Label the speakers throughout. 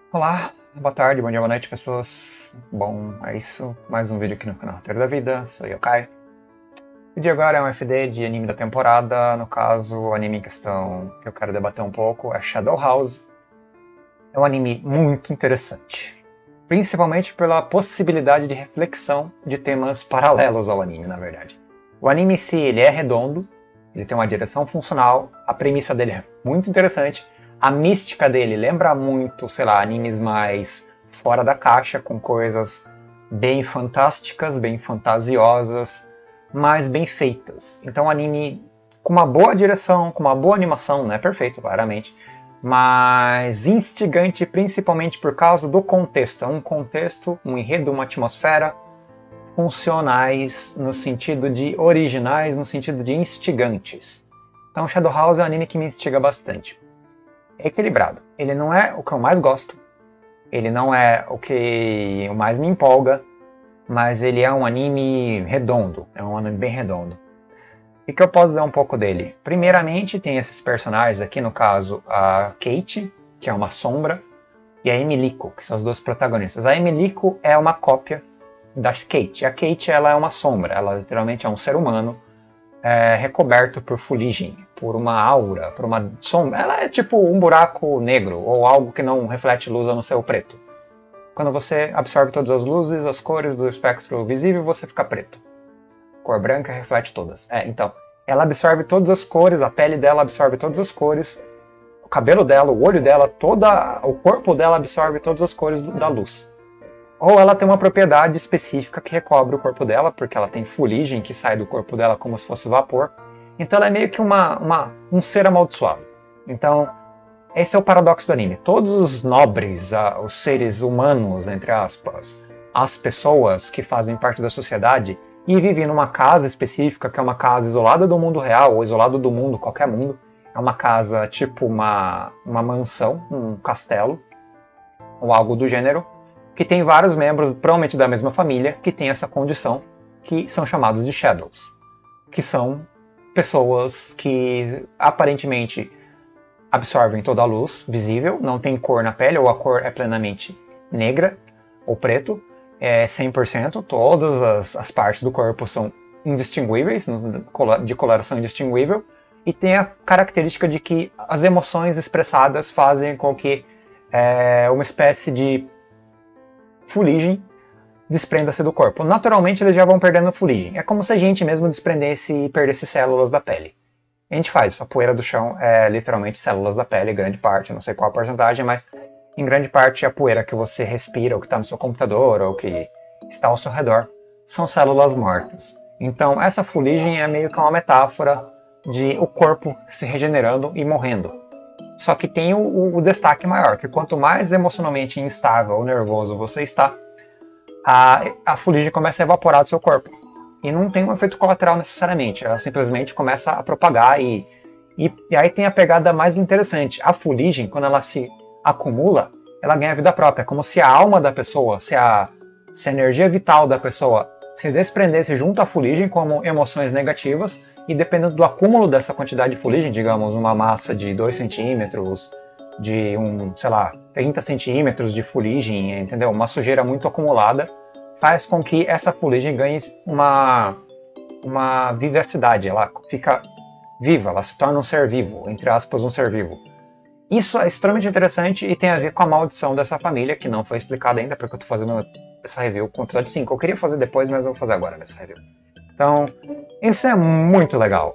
Speaker 1: Olá, boa tarde, bom dia, boa noite, pessoas. Bom, é isso. Mais um vídeo aqui no canal Roteiro da Vida. Sou eu, Kai. O vídeo agora é um FD de anime da temporada. No caso, o anime em questão que eu quero debater um pouco é Shadow House. É um anime muito interessante, principalmente pela possibilidade de reflexão de temas paralelos ao anime, na verdade. O anime em si, ele é redondo, ele tem uma direção funcional, a premissa dele é muito interessante. A mística dele lembra muito, sei lá, animes mais fora da caixa, com coisas bem fantásticas, bem fantasiosas, mas bem feitas. Então, um anime com uma boa direção, com uma boa animação, não é perfeito, claramente, mas instigante principalmente por causa do contexto. É um contexto, um enredo, uma atmosfera funcionais no sentido de originais, no sentido de instigantes. Então, Shadow House é um anime que me instiga bastante. É equilibrado. Ele não é o que eu mais gosto, ele não é o que mais me empolga, mas ele é um anime redondo, é um anime bem redondo. O que eu posso dizer um pouco dele? Primeiramente, tem esses personagens aqui, no caso, a Kate, que é uma sombra, e a Emilico, que são as duas protagonistas. A Emilico é uma cópia da Kate. A Kate, ela é uma sombra, ela literalmente é um ser humano recoberto por fuligem, por uma aura, por uma sombra. Ela é tipo um buraco negro, ou algo que não reflete luz a não ser o preto. Quando você absorve todas as luzes, as cores do espectro visível, você fica preto. Cor branca reflete todas. Então, ela absorve todas as cores, a pele dela absorve todas as cores, o cabelo dela, o olho dela, o corpo dela absorve todas as cores da luz. Ou ela tem uma propriedade específica que recobre o corpo dela, porque ela tem fuligem que sai do corpo dela como se fosse vapor. Então ela é meio que um ser amaldiçoado. Então, esse é o paradoxo do anime. Todos os nobres, os seres humanos, entre aspas, as pessoas que fazem parte da sociedade e vivem numa casa específica, que é uma casa isolada do mundo real, ou isolada do mundo, qualquer mundo. É uma casa tipo uma mansão, um castelo, ou algo do gênero, que tem vários membros, provavelmente da mesma família, que tem essa condição, que são chamados de Shadows, que são pessoas que aparentemente absorvem toda a luz visível, não tem cor na pele, ou a cor é plenamente negra ou preto, é 100%, todas as partes do corpo são indistinguíveis, de coloração indistinguível, e tem a característica de que as emoções expressadas fazem com que uma espécie de fuligem desprenda-se do corpo. Naturalmente eles já vão perdendo fuligem. É como se a gente mesmo desprendesse e perdesse células da pele. A gente faz, a poeira do chão é literalmente células da pele, grande parte, não sei qual a porcentagem, mas em grande parte a poeira que você respira, ou que está no seu computador, ou que está ao seu redor, são células mortas. Então essa fuligem é meio que uma metáfora de o corpo se regenerando e morrendo. Só que tem o destaque maior, que quanto mais emocionalmente instável ou nervoso você está, a fuligem começa a evaporar do seu corpo. E não tem um efeito colateral necessariamente, ela simplesmente começa a propagar e aí tem a pegada mais interessante. A fuligem, quando ela se acumula, ela ganha vida própria, como se a alma da pessoa, se a energia vital da pessoa se desprendesse junto à fuligem como emoções negativas, e dependendo do acúmulo dessa quantidade de fuligem, digamos, uma massa de 2 centímetros, de 30 centímetros de fuligem, entendeu? Uma sujeira muito acumulada, faz com que essa fuligem ganhe uma vivacidade, ela fica viva, ela se torna um ser vivo, entre aspas, um ser vivo. Isso é extremamente interessante e tem a ver com a maldição dessa família, que não foi explicada ainda, porque eu estou fazendo essa review com o episódio 5. Eu queria fazer depois, mas eu vou fazer agora nessa review. Então, isso é muito legal.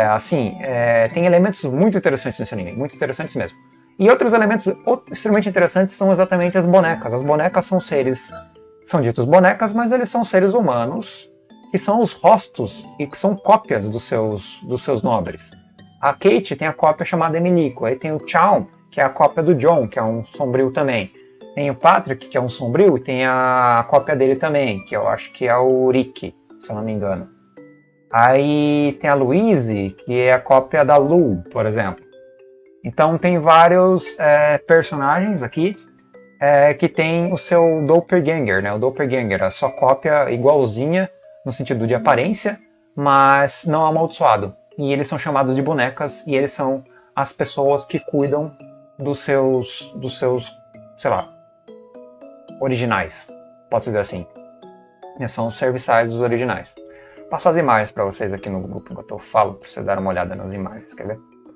Speaker 1: Tem elementos muito interessantes nesse anime, muito interessantes mesmo. E outros elementos extremamente interessantes são exatamente as bonecas. As bonecas são seres, são ditos bonecas, mas eles são seres humanos, que são os rostos e que são cópias dos seus nobres. A Kate tem a cópia chamada Emilico, aí tem o Chaun, que é a cópia do John, que é um sombrio também. Tem o Patrick, que é um sombrio, e tem a cópia dele também, que eu acho que é o Rick, se eu não me engano. Aí tem a Louise, que é a cópia da Lou, por exemplo. Então tem vários personagens aqui que tem o seu doppelganger, né? O doppelganger, a sua cópia igualzinha no sentido de aparência, mas não amaldiçoado. E eles são chamados de bonecas, e eles são as pessoas que cuidam dos seus, sei lá, originais, posso dizer assim. São os serviçais dos originais. Vou passar as imagens para vocês aqui no grupo enquanto eu falo, para vocês darem uma olhada nas imagens, quer ver?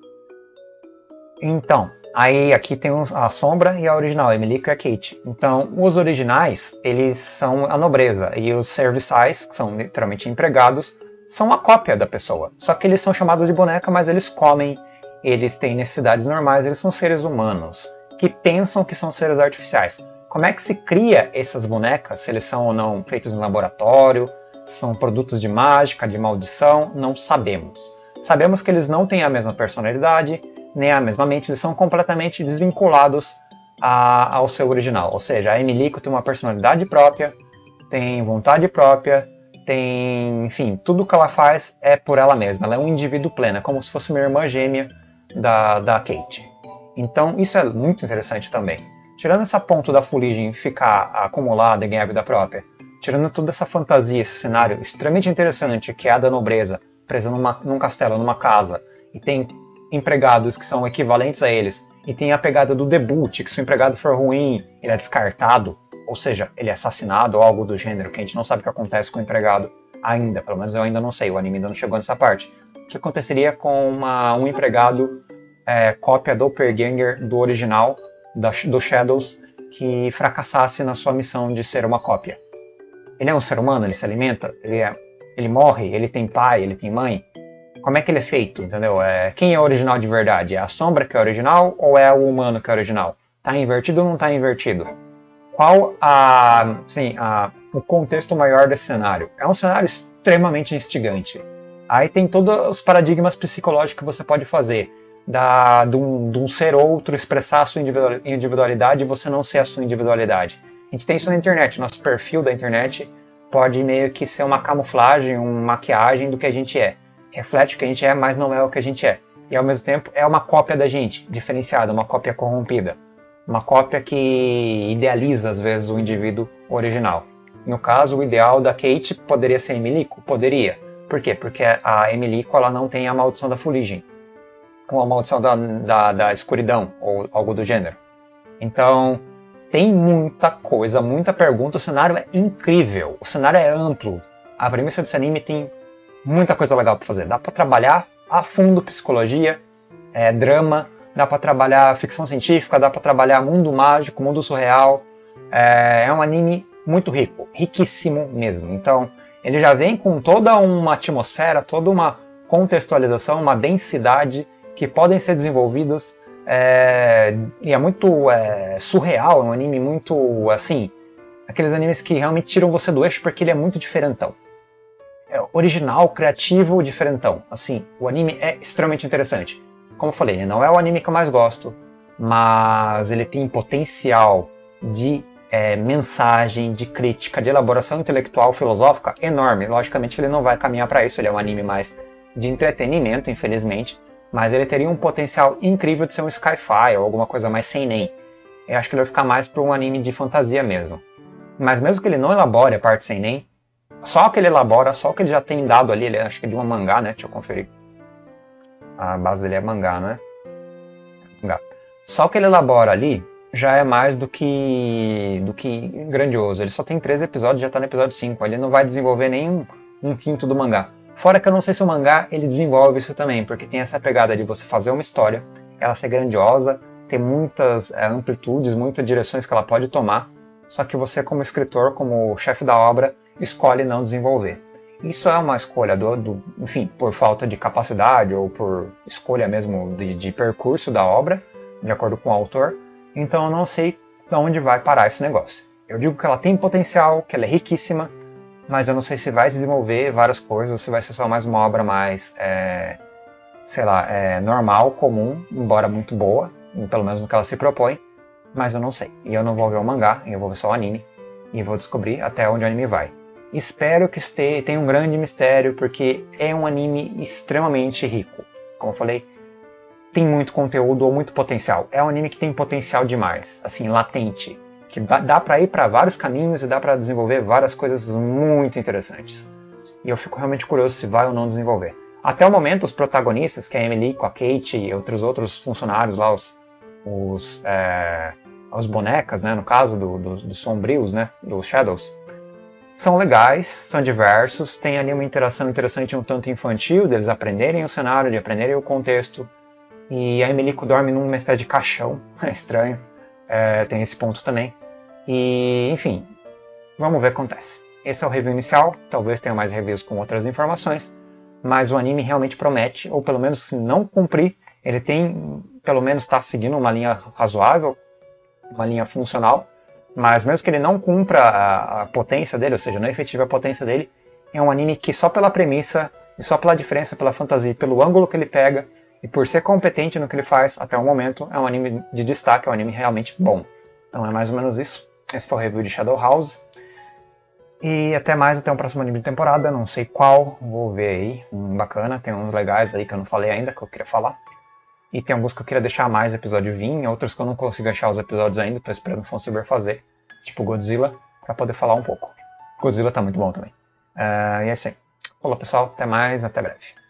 Speaker 1: Então, aí aqui tem a Sombra e a original, a Emilico e a Kate. Então, os originais, eles são a nobreza, e os serviçais, que são literalmente empregados, são a cópia da pessoa. Só que eles são chamados de boneca, mas eles comem, eles têm necessidades normais, eles são seres humanos, que pensam que são seres artificiais. Como é que se cria essas bonecas, se eles são ou não feitos em laboratório, são produtos de mágica, de maldição, não sabemos. Sabemos que eles não têm a mesma personalidade, nem a mesma mente, eles são completamente desvinculados ao seu original. Ou seja, a Emilico tem uma personalidade própria, tem vontade própria, tem, enfim, tudo que ela faz é por ela mesma. Ela é um indivíduo pleno, é como se fosse uma irmã gêmea da Kate. Então isso é muito interessante também. Tirando esse ponto da fuligem ficar acumulada e ganhar vida própria, tirando toda essa fantasia, esse cenário extremamente interessante que é a da nobreza, presa num castelo, numa casa, e tem empregados que são equivalentes a eles, e tem a pegada do debut, que se o empregado for ruim, ele é descartado, ou seja, ele é assassinado ou algo do gênero, que a gente não sabe o que acontece com o empregado ainda, pelo menos eu ainda não sei, o anime ainda não chegou nessa parte. O que aconteceria com um empregado cópia doppelganger do original, do Shadows, que fracassasse na sua missão de ser uma cópia? Ele é um ser humano, ele se alimenta, ele morre, ele tem pai, ele tem mãe. Como é que ele é feito, entendeu? Quem é o original de verdade? É a Sombra que é original ou é o humano que é original? Tá invertido ou não tá invertido? Qual o contexto maior desse cenário? É um cenário extremamente instigante. Aí tem todos os paradigmas psicológicos que você pode fazer. De um ser outro expressar a sua individualidade e você não ser a sua individualidade. A gente tem isso na internet. Nosso perfil da internet pode meio que ser uma camuflagem, uma maquiagem do que a gente é. Reflete o que a gente é, mas não é o que a gente é. E ao mesmo tempo é uma cópia da gente, diferenciada, uma cópia corrompida. Uma cópia que idealiza, às vezes, o indivíduo original. No caso, o ideal da Kate poderia ser a Emilico? Poderia. Por quê? Porque a Emilico ela não tem a maldição da fuligem, ou a maldição da escuridão, ou algo do gênero. Então, tem muita coisa, muita pergunta, o cenário é incrível, o cenário é amplo. A premissa desse anime tem muita coisa legal para fazer. Dá para trabalhar a fundo psicologia, drama, dá para trabalhar ficção científica, dá para trabalhar mundo mágico, mundo surreal. É um anime muito rico, riquíssimo mesmo. Então, ele já vem com toda uma atmosfera, toda uma contextualização, uma densidade que podem ser desenvolvidas. E é muito surreal, é um anime muito, assim, aqueles animes que realmente tiram você do eixo porque ele é muito diferentão. Original, criativo, diferentão. Assim, o anime é extremamente interessante. Como eu falei, não é o anime que eu mais gosto, mas ele tem potencial de mensagem, de crítica, de elaboração intelectual, filosófica enorme. Logicamente ele não vai caminhar para isso, ele é um anime mais de entretenimento, infelizmente, mas ele teria um potencial incrível de ser um sci-fi ou alguma coisa mais sem nem. Eu acho que ele vai ficar mais para um anime de fantasia mesmo. Mas mesmo que ele não elabore a parte sem nem, só que ele elabora, só que ele já tem dado ali, ele acho que é de uma mangá, né? Deixa eu conferir. A base dele é mangá, né? Mangá. Só que ele elabora ali já é mais do que grandioso. Ele só tem 13 episódios, já tá no episódio 5. Ele não vai desenvolver nem um quinto do mangá. Fora que eu não sei se o mangá ele desenvolve isso também, porque tem essa pegada de você fazer uma história, ela ser grandiosa, ter muitas amplitudes, muitas direções que ela pode tomar, só que você como escritor, como chefe da obra, escolhe não desenvolver. Isso é uma escolha enfim, por falta de capacidade ou por escolha mesmo de percurso da obra, de acordo com o autor. Então eu não sei de onde vai parar esse negócio. Eu digo que ela tem potencial, que ela é riquíssima, mas eu não sei se vai se desenvolver várias coisas, ou se vai ser só mais uma obra mais, normal, comum, embora muito boa, pelo menos no que ela se propõe, mas eu não sei. E eu não vou ver o mangá, eu vou ver só o anime, e vou descobrir até onde o anime vai. Espero que tenha um grande mistério, porque é um anime extremamente rico. Como eu falei, tem muito conteúdo ou muito potencial. É um anime que tem potencial demais, assim, latente. Que dá pra ir para vários caminhos e dá pra desenvolver várias coisas muito interessantes. E eu fico realmente curioso se vai ou não desenvolver. Até o momento, os protagonistas, que é a Emily, a Kate e outros funcionários lá, as bonecas, né, no caso dos sombrios, né, dos Shadows, são legais, são diversos, tem ali uma interação interessante um tanto infantil, deles aprenderem o cenário, de aprenderem o contexto, e a Emilico dorme numa espécie de caixão, é estranho, tem esse ponto também, e enfim, vamos ver o que acontece. Esse é o review inicial, talvez tenha mais reviews com outras informações, mas o anime realmente promete, ou pelo menos se não cumprir, ele tem, pelo menos está seguindo uma linha razoável, uma linha funcional, mas mesmo que ele não cumpra a potência dele, ou seja, não efetive a potência dele, é um anime que só pela premissa, e só pela diferença, pela fantasia, pelo ângulo que ele pega, e por ser competente no que ele faz até o momento, é um anime de destaque, é um anime realmente bom. Então é mais ou menos isso. Esse foi o review de Shadow House. E até mais, até o próximo anime de temporada, não sei qual, vou ver aí, bacana, tem uns legais aí que eu não falei ainda, que eu queria falar. E tem alguns que eu queria deixar mais episódio vir, outros que eu não consigo achar os episódios ainda, tô esperando o Fonsaber fazer, tipo Godzilla, pra poder falar um pouco. Godzilla tá muito bom também. E é isso aí. Falou pessoal, até mais, até breve.